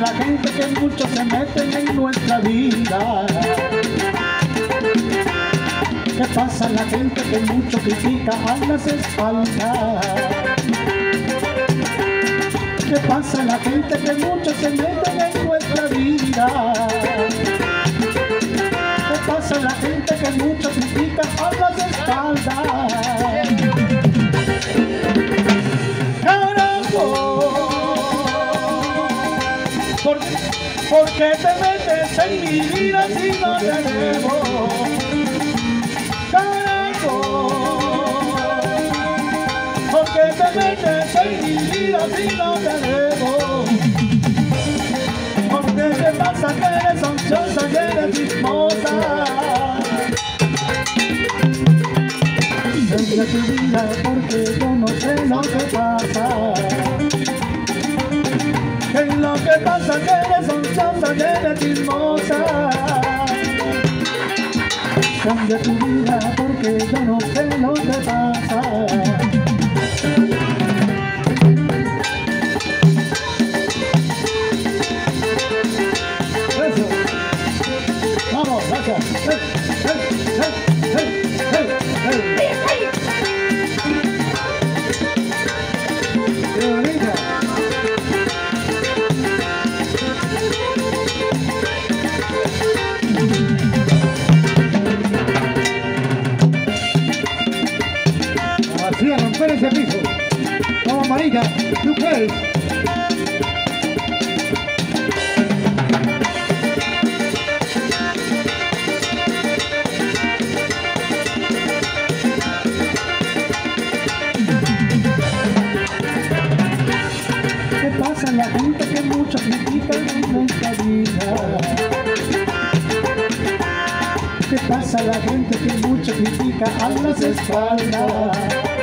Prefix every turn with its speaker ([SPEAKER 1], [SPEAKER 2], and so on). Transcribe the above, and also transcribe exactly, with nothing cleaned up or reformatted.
[SPEAKER 1] la gente que muchos se meten en nuestra vida? ¿Qué pasa la gente que mucho critica a las espaldas? ¿Qué pasa la gente que muchos se meten en nuestra vida? ¿Qué pasa la gente que mucho critica a las espaldas? ¿Por, ¿Por qué te metes en mi vida si no te debo? Carajo, ¿por qué te metes en mi vida si no te debo? ¿Por qué te pasa que eres ansiosa y eres chismosa? Cambia tu vida porque yo no sé lo que pasa. ¿Qué es lo que pasa? Que eres ansiosa y eres chismosa. Cambia tu vida porque yo no sé lo que pasa. Eso. Vamos, gracias. Hey, hey, hey, hey, hey, hey. Qué bonita. Así a romper ese piso. Vamos, Marita, tú puedes. ¿Qué pasa la gente que mucho critica en nuestra vida? ¿Qué pasa la gente que mucho critica a las espaldas?